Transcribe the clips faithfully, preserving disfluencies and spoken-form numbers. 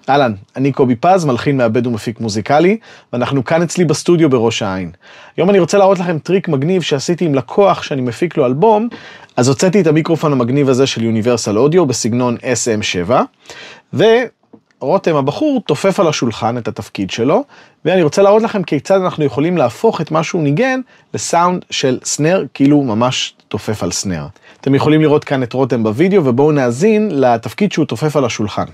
אהלן, אני קובי פז, מלחין, מעבד ומפיק מוזיקלי, ואנחנו כאן אצלי בסטודיו בראש העין. היום אני רוצה להראות לכם טריק מגניב שעשיתי עם לקוח שאני מפיק לו אלבום, אז הוצאתי את המיקרופון המגניב הזה של יוניברסל אודיו בסגנון אס אם שבע, ורותם הבחור תופף על השולחן את התפקיד שלו, ואני רוצה להראות לכם כיצד אנחנו יכולים להפוך את מה שהוא ניגן לסאונד של סנר, כאילו ממש תופף על סנר. אתם יכולים לראות כאן את רותם בווידאו, ובואו נאזין לתפקיד שהוא תופף על השולחן.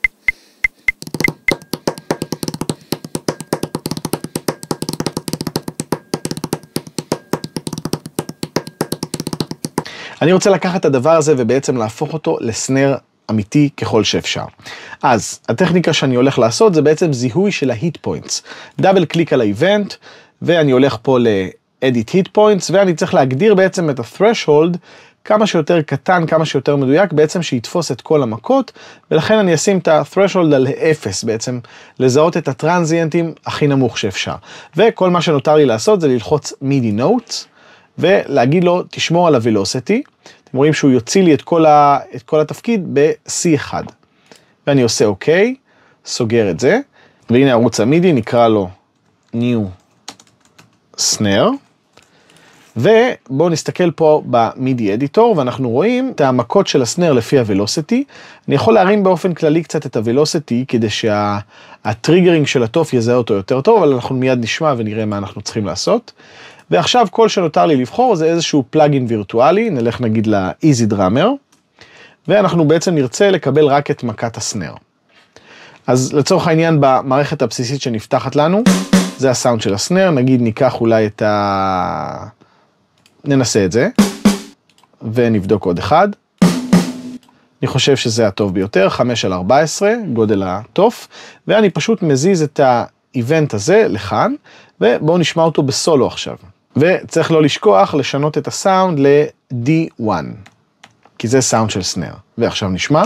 אני רוצה לקחת את הדבר הזה ובעצם להפוך אותו לסנר אמיתי ככל שאפשר. אז הטכניקה שאני הולך לעשות זה בעצם זיהוי של ההיט פוינטס. דאבל קליק על האיבנט, ואני הולך פה ל-Edit Hit Points, ואני צריך להגדיר בעצם את ה-threshold כמה שיותר קטן, כמה שיותר מדויק, בעצם שיתפוס את כל המכות, ולכן אני אשים את ה-threshold על אפס, בעצם לזהות את הטרנזיאנטים הכי נמוך שאפשר. וכל מה שנותר לי לעשות זה ללחוץ מידי נוטס, ולהגיד לו, תשמור על הוולוסיטי. אתם רואים שהוא יוציא לי את כל, ה, את כל התפקיד ב-סי אחד. ואני עושה אוקיי, סוגר את זה, והנה ערוץ המידי, נקרא לו New Snare, ובואו נסתכל פה במידי אדיטור, ואנחנו רואים את המכות של הסנר לפי הוולוסיטי. אני יכול להרים באופן כללי קצת את הוולוסיטי, כדי שהטריגרינג של התוף יזהה אותו יותר טוב, אבל אנחנו מיד נשמע ונראה מה אנחנו צריכים לעשות. ועכשיו כל שנותר לי לבחור זה איזשהו פלאגין וירטואלי, נלך נגיד ל-Easy Drummer, ואנחנו בעצם נרצה לקבל רק את מכת הסנר. אז לצורך העניין במערכת הבסיסית שנפתחת לנו, זה הסאונד של הסנר, נגיד ניקח אולי את ה... ננסה את זה, ונבדוק עוד אחד. אני חושב שזה הטוב ביותר, חמש על ארבע עשרה, גודל התוף, ואני פשוט מזיז את האיבנט הזה לכאן, ובואו נשמע אותו בסולו עכשיו. וצריך לא לשכוח לשנות את הסאונד ל-די אחת, כי זה סאונד של סנר. ועכשיו נשמע.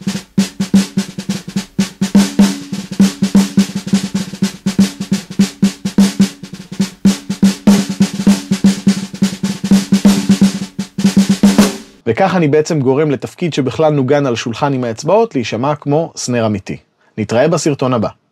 וכך אני בעצם גורם לתפקיד שבכלל נוגן על שולחן עם האצבעות להישמע כמו סנר אמיתי. נתראה בסרטון הבא.